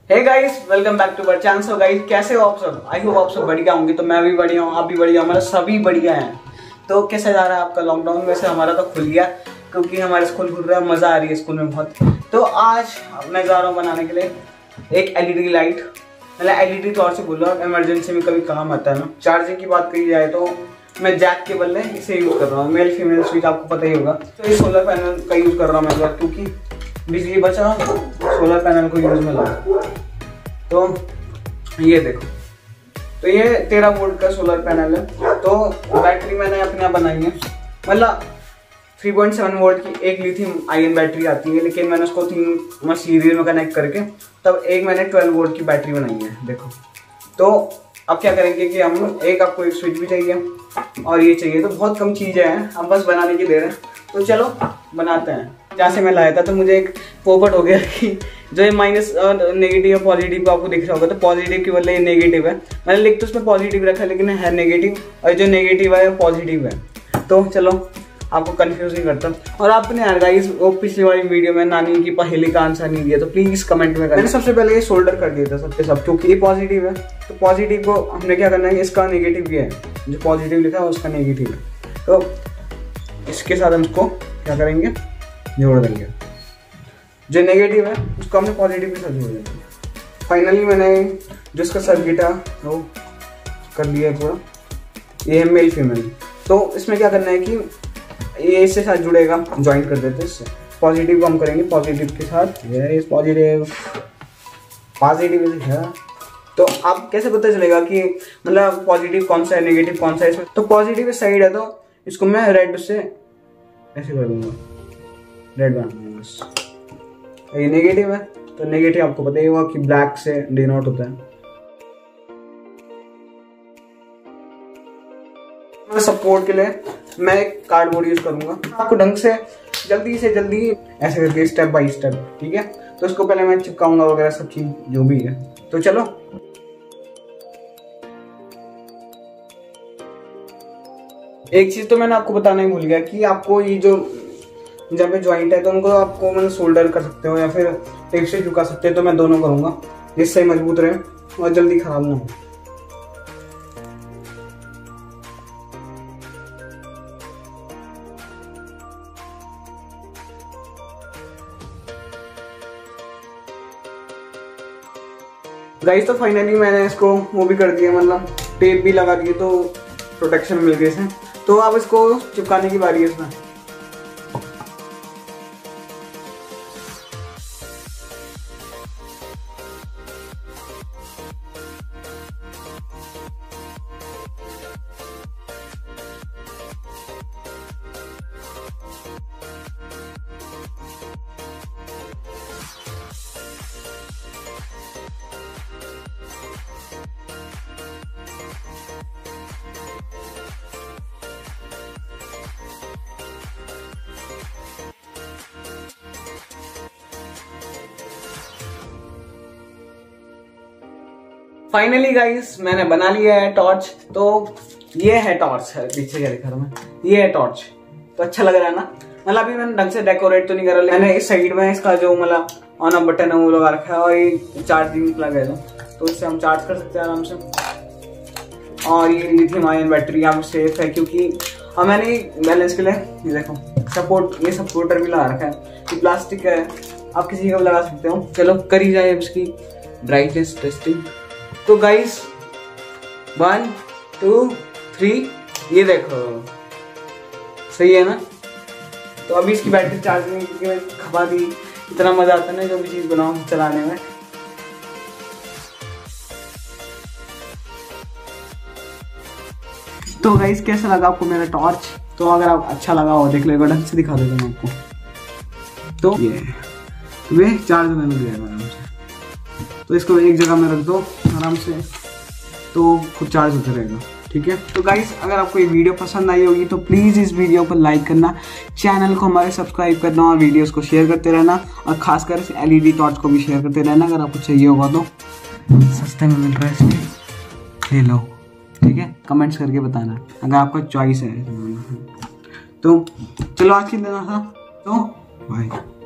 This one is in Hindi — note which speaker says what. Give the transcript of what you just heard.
Speaker 1: Hey guys, welcome back to our channel. So guys, कैसे हो आप सब? आई होप आप सब बढ़िया होंगे। तो मैं भी बढ़िया हूँ, आप भी बढ़िया, हमारा सभी बढ़िया हैं। तो कैसा जा रहा है आपका लॉकडाउन? वैसे हमारा तो खुल गया क्योंकि हमारा स्कूल खुल रहा है, मजा आ रही है स्कूल में बहुत। तो आज मैं जा रहा हूँ बनाने के लिए एक एलईडी लाइट, मतलब एलईडी तौर से बोल रहा हूँ, इमरजेंसी में कभी काम आता है ना। चार्जिंग की बात करी जाए तो मैं जैक के बदले इसे यूज कर रहा हूँ। मेल फीमेल स्विच आपको पता ही होगा। तो ये सोलर पैनल का यूज कर रहा हूँ मैं क्योंकि बिजली बचा, सोलर पैनल को यूज में लाऊं। तो ये देखो, तो ये 13 वोल्ट का सोलर पैनल है। तो बैटरी मैंने अपने यहाँ बनाई है, मतलब 3.7 वोल्ट की एक लिथियम आयन बैटरी आती है, लेकिन मैंने उसको 3 सीरीज में कनेक्ट करके तब एक मैंने 12 वोल्ट की बैटरी बनाई है। देखो, तो अब क्या करेंगे कि हम आपको एक स्विच भी चाहिए और ये चाहिए। तो बहुत कम चीजें हैं, हम बस बनाने की देर है। तो चलो बनाते हैं। जहाँ से मैं लाया था तो मुझे एक पोपट हो गया कि जो ये माइनस और नेगेटिव और पॉजिटिव आपको दिख रहा होगा, तो पॉजिटिव के बदले ये नेगेटिव है। मैंने लिख तो उसमें पॉजिटिव रखा है लेकिन है नेगेटिव, और जो नेगेटिव है वो पॉजिटिव है। तो चलो आपको कंफ्यूज नहीं करता। और आपने यार गाइस वो पिछली वाली वीडियो में नानी की पहेली का आंसर नहीं दिया तो प्लीज कमेंट में करना। मैंने सबसे पहले ये सोल्डर कर दिया था सबके सब, क्योंकि ये पॉजिटिव है। तो पॉजिटिव को हमने क्या करना है, इसका नेगेटिव भी है, जो पॉजिटिव लिखा है उसका नेगेटिव है। तो इसके साथ हम इसको क्या करेंगे, जोड़ देंगे। जो नेगेटिव है उसको हमने पॉजिटिव के साथ जोड़ देंगे। फाइनली मैंने जो इसका सर्किट है वो कर लिया है पूरा। ये है मेल फीमेल। तो इसमें क्या करना है कि ये इससे साथ जुड़ेगा, ज्वाइन कर देते हैं इससे। पॉजिटिव को हम करेंगे पॉजिटिव के साथ, ये पॉजिटिव है। तो आप कैसे पता चलेगा कि मतलब पॉजिटिव कौन सा है, नेगेटिव कौन सा है इसमें? तो पॉजिटिव साइड है तो इसको मैं रेड से ऐसे कर दूंगा, रेड बना दूंगा बस। ये नेगेटिव है तो नेगेटिव आपको पता ही होगा कि ब्लैक से डिनोट होता है। सपोर्ट के लिए मैं एक कार्डबोर्ड यूज करूंगा। आपको ढंग से जल्दी ऐसे करके स्टेप बाय स्टेप, ठीक है? तो इसको पहले मैं चिपकाऊंगा वगैरह सब चीज जो भी है। तो चलो एक चीज तो मैंने आपको बताना ही भूल गया कि आपको ये जो जब पे ज्वाइंट है तो उनको आपको मतलब सोल्डर कर सकते हो या फिर टेप से झुका सकते हो। तो मैं दोनों करूंगा जिससे मजबूत रहे और जल्दी खराब ना हो। गाइस तो फाइनली मैंने इसको वो भी कर दिया, मतलब टेप भी लगा दिए तो प्रोटेक्शन मिल गई इसे। तो अब इसको चिपकाने की बारी है इसमें। फाइनली गाइस मैंने बना लिया है टॉर्च। तो ये है टॉर्च, है पीछे क्या दिखा रहा हूं मैं, ये है टॉर्च। तो अच्छा लग रहा है ना? मतलब अभी मैंने ढंग से डेकोरेट तो नहीं करा, मैंने इस साइड में इसका जो मतलब ऑन ऑफ बटन है वो लगा रखा है, और ये चार्जिंग प्लग है तो इससे हम चार्ज कर सकते हैं आराम से। और ये लिथियम आयन बैटरी यहाँ सेफ है क्योंकि मैंने बैलेंस के लिए ये देखो सपोर्ट, ये सपोर्टर भी लगा रखा है। ये प्लास्टिक है, आप किसी का भी लगा सकते हो। चलो करी जाए इसकी ब्राइटनेस टेस्टिंग। तो गाइस 1 2 3, ये देखो सही है ना? तो अभी इसकी बैटरी चार्जिंग खपा दी। इतना मजा आता है ना जो भी चीज बनाओ चलाने में। तो गाइस कैसा लगा आपको मेरा टॉर्च? तो अगर आप अच्छा लगा हो देख लेगा, ढंग से दिखा देता हूँ आपको। तो ये चार्ज में मिल जाएगा आराम से। तो इसको एक जगह में रख दो आराम से, तो खुद चार्ज होता रहेगा, ठीक है? तो गाइस अगर आपको ये वीडियो पसंद आई होगी तो प्लीज़ इस वीडियो को लाइक करना, चैनल को हमारे सब्सक्राइब करना और वीडियोस को शेयर करते रहना, और खासकर इस एलईडी टॉर्च को भी शेयर करते रहना। अगर आपको चाहिए होगा तो सस्ते में मिल रहा है इसलिए ले लो, ठीक है? कमेंट्स करके बताना अगर आपका चॉइस है। तो चलो आज की दिन था, तो बाय।